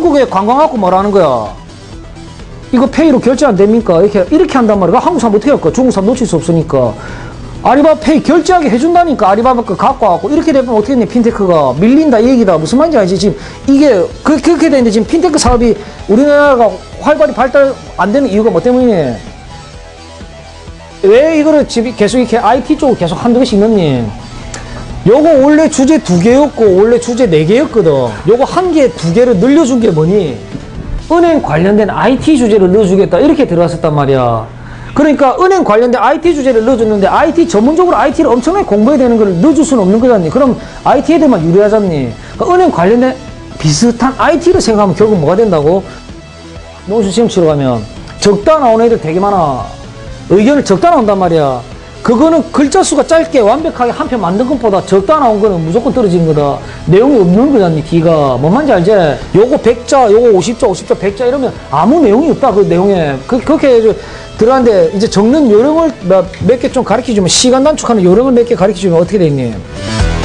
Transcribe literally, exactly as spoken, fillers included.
중국에 관광 갖고 뭐라는 거야? 이거 페이로 결제 안 됩니까? 이렇게, 이렇게 한단 말이야. 한국 사람 어떻게 할까? 중국 사람 놓칠 수 없으니까. 아리바바 페이 결제하게 해준다니까. 아리바바 거 갖고 와갖고. 이렇게 되면 어떻게 됐냐? 핀테크가. 밀린다, 이 얘기다. 무슨 말인지 알지? 지금 이게, 그, 그렇게 되는데 지금 핀테크 사업이 우리나라가 활발히 발달 안 되는 이유가 뭐 때문이니? 왜 이거를 지금 계속 이렇게 아이티 쪽으로 계속 한두 개씩 넣니? 요거 원래 주제 두 개였고, 원래 주제 네 개였거든. 요거 한 개, 두 개를 늘려준 게 뭐니? 은행 관련된 아이티 주제를 넣어주겠다. 이렇게 들어갔었단 말이야. 그러니까 은행 관련된 아이티 주제를 넣어줬는데 아이티 전문적으로 아이티를 엄청나게 공부해야 되는 걸 넣어줄 수는 없는 거잖니. 그럼 아이티 애들만 유리하잖니. 그러니까 은행 관련된 비슷한 아이티를 생각하면 결국 뭐가 된다고? 농수 시험 치러 가면 적다 나오는 애들 되게 많아. 의견을 적다 나온단 말이야. 그거는 글자 수가 짧게 완벽하게 한 편 만든 것보다 적다 나온 거는 무조건 떨어진 거다. 내용이 없는 거잖니, D가. 뭔 말인지 알지? 요거 백 자, 요거 오십 자, 오십 자, 백 자 이러면 아무 내용이 없다, 그 내용에. 그, 그렇게 해서 들어갔는데 이제 적는 요령을 몇 개 좀 가르쳐주면, 시간 단축하는 요령을 몇 개 가르쳐주면 어떻게 되겠니?